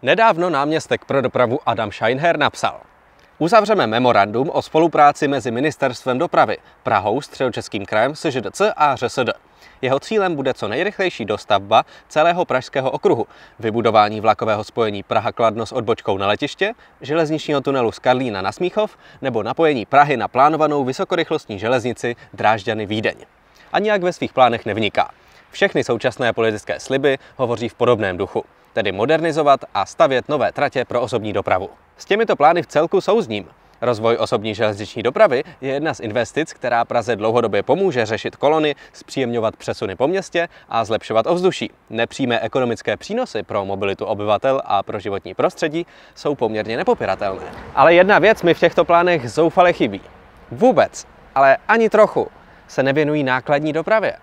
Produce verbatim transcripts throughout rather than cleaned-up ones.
Nedávno náměstek pro dopravu Adam Scheinher napsal: Uzavřeme memorandum o spolupráci mezi Ministerstvem dopravy, Prahou, Středočeským krajem, S Ž D C a R S D. Jeho cílem bude co nejrychlejší dostavba celého pražského okruhu, vybudování vlakového spojení Praha-Kladno s odbočkou na letiště, železničního tunelu z Karlína na Smíchov nebo napojení Prahy na plánovanou vysokorychlostní železnici Drážďany-Vídeň. A nijak ve svých plánech nevniká. Všechny současné politické sliby hovoří v podobném duchu, tedy modernizovat a stavět nové tratě pro osobní dopravu. S těmito plány v celku souzním. Rozvoj osobní železniční dopravy je jedna z investic, která Praze dlouhodobě pomůže řešit kolony, zpříjemňovat přesuny po městě a zlepšovat ovzduší. Nepřímé ekonomické přínosy pro mobilitu obyvatel a pro životní prostředí jsou poměrně nepopiratelné. Ale jedna věc mi v těchto plánech zoufale chybí. Vůbec, ale ani trochu, se nevěnují nákladní dopravě.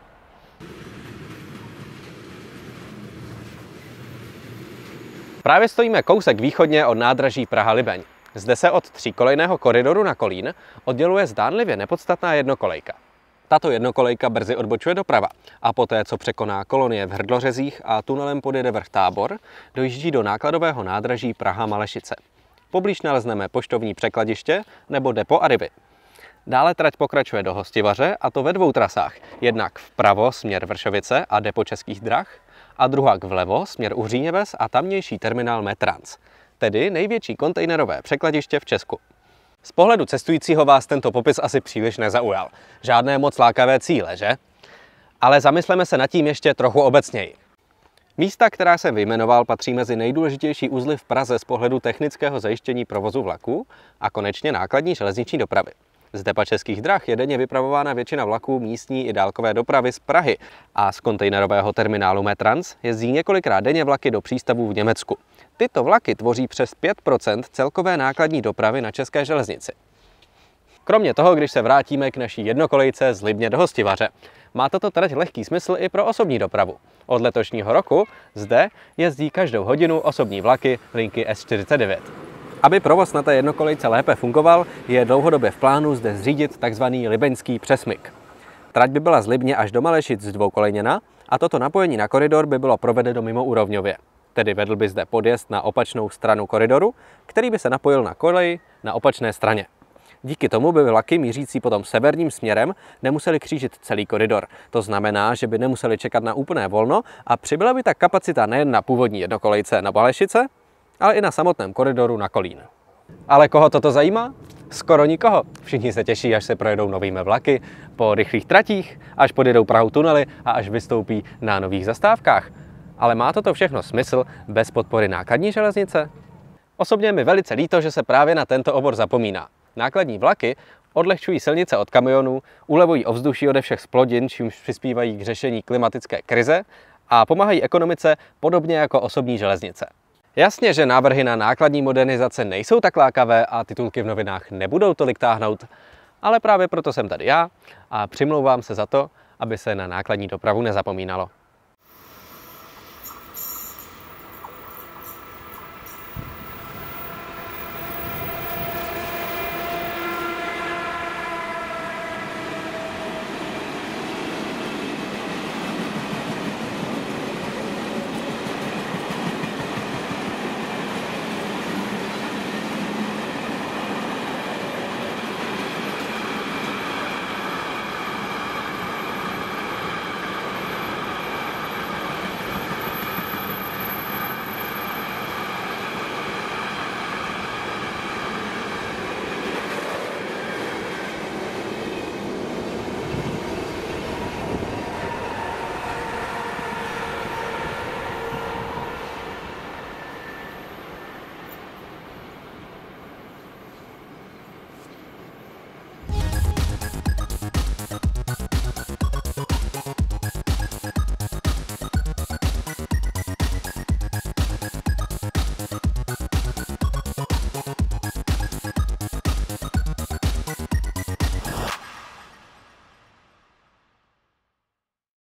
Právě stojíme kousek východně od nádraží Praha-Libeň. Zde se od tříkolejného koridoru na Kolín odděluje zdánlivě nepodstatná jednokolejka. Tato jednokolejka brzy odbočuje doprava a poté, co překoná kolonie v Hrdlořezích a tunelem podjede vrch Tábor, dojíždí do nákladového nádraží Praha-Malešice. Poblíž nalezneme poštovní překladiště nebo depo Arrivy. Dále trať pokračuje do Hostivaře, a to ve dvou trasách. Jednak vpravo směr Vršovice a depo Českých drah a druhak vlevo směr Uhříněves a tamnější terminál Metrans, tedy největší kontejnerové překladiště v Česku. Z pohledu cestujícího vás tento popis asi příliš nezaujal. Žádné moc lákavé cíle, že? Ale zamysleme se nad tím ještě trochu obecněji. Místa, která jsem vyjmenoval, patří mezi nejdůležitější uzly v Praze z pohledu technického zajištění provozu vlaků a konečně nákladní železniční dopravy. Z depa Českých drah je denně vypravována většina vlaků místní i dálkové dopravy z Prahy a z kontejnerového terminálu Metrans jezdí několikrát denně vlaky do přístavů v Německu. Tyto vlaky tvoří přes pět procent celkové nákladní dopravy na české železnici. Kromě toho, když se vrátíme k naší jednokolejce z Libně do Hostivaře, má tato trať lehký smysl i pro osobní dopravu. Od letošního roku zde jezdí každou hodinu osobní vlaky linky S čtyřicet devět. Aby provoz na té jednokolejce lépe fungoval, je dlouhodobě v plánu zde zřídit tzv. Libeňský přesmyk. Trať by byla z Libně až do Malešic dvoukolejněna a toto napojení na koridor by bylo provedeno mimoúrovňově. Tedy vedl by zde podjezd na opačnou stranu koridoru, který by se napojil na kolej na opačné straně. Díky tomu by vlaky mířící potom severním směrem nemuseli křížit celý koridor. To znamená, že by nemuseli čekat na úplné volno a přibyla by tak kapacita nejen na původní jednokolejce na Malešice, ale i na samotném koridoru na Kolín. Ale koho toto zajímá? Skoro nikoho. Všichni se těší, až se projedou novými vlaky, po rychlých tratích, až podjedou Prahou tunely a až vystoupí na nových zastávkách. Ale má toto všechno smysl bez podpory nákladní železnice? Osobně mi velice líto, že se právě na tento obor zapomíná. Nákladní vlaky odlehčují silnice od kamionů, ulevují ovzduší ode všech zplodin, čímž přispívají k řešení klimatické krize a pomáhají ekonomice podobně jako osobní železnice. Jasně, že návrhy na nákladní modernizace nejsou tak lákavé a titulky v novinách nebudou tolik táhnout, ale právě proto jsem tady já a přimlouvám se za to, aby se na nákladní dopravu nezapomínalo.